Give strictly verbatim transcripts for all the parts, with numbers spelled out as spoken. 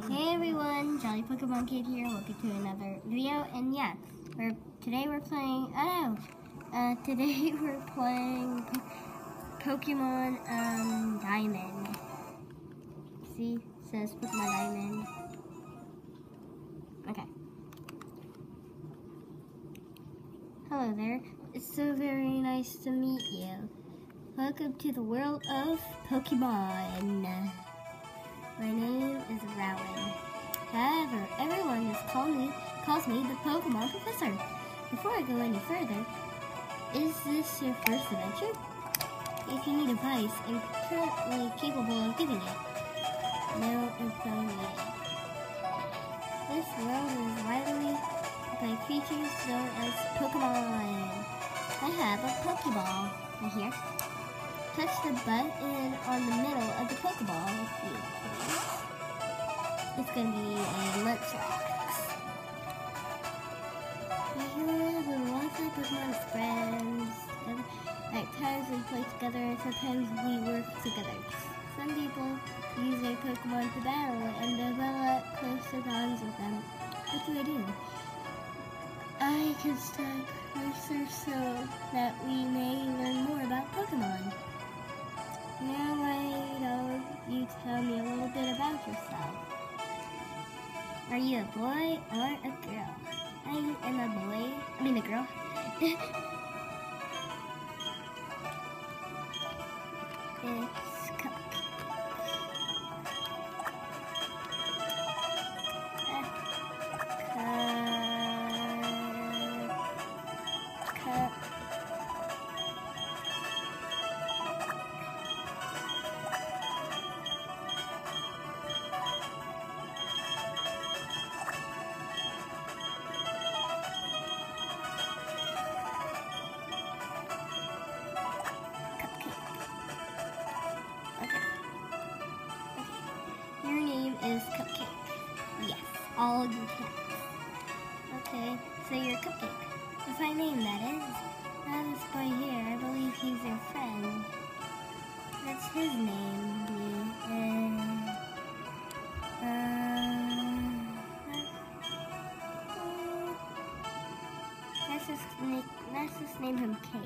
Hey everyone, Jolly Pokemon Kid here. Welcome to another video. And yeah, we're today we're playing. Oh, uh, today we're playing Pokemon um Diamond. See, it says Pokemon Diamond. Okay. Hello there. It's so very nice to meet you. Welcome to the world of Pokemon. My name is Rowan. However, everyone just call me, calls me the Pokemon Professor. Before I go any further, is this your first adventure? If you need advice, I'm currently capable of giving it. No information. This world is lively by creatures known as Pokemon. I have a Pokeball right here. Touch the button on the middle of the Pokeball if you please. It's going to be a Munchlax. We have lots of Pokemon friends. At times we play together and sometimes we work together. Some people use their Pokemon to battle and develop closer bonds with them. What do I do? I can start research so that we may learn more about Pokemon. Now why don't you tell me a little bit about yourself? Are you a boy or a girl? I am a boy. I mean a girl. It's Cupcake. Cup. Cup. Your name is Cupcake. Yes, all you cats. Okay, so you're Cupcake. A fine name, that is. Now this boy here, I believe he's your friend. What's his name be? Uh, uh, let's, just make, let's just name him Cake.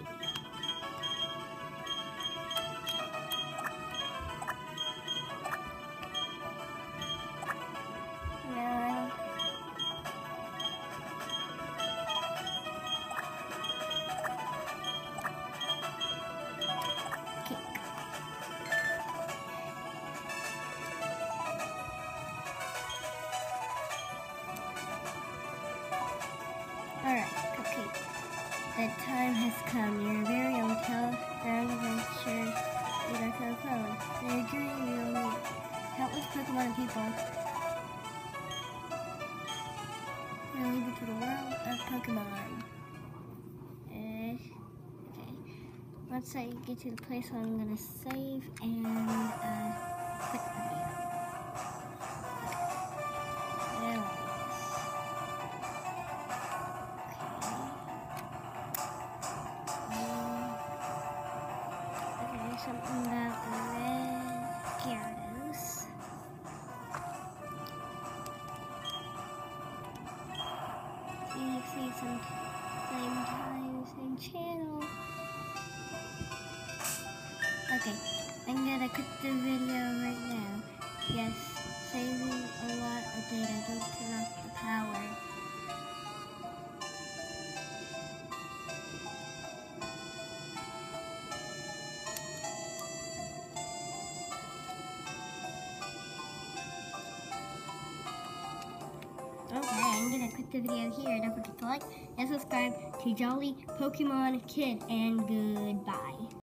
Alright, Cupcake. The time has come. Your very own ground adventure with our telephone. In your journey, you will meet countless Pokemon people. You'll lead you to the world of Pokemon. Uh, okay. Once I get to the place where I'm gonna save and uh, quit the video. Something about the red Gyarados. You see some same time, same channel. Okay, I'm gonna quit the video right now. Yes, saving a lot of data. Don't turn off the power. Okay, I'm gonna quit the video here. Don't forget to like and subscribe to Jolly Pokemon Kid, and goodbye.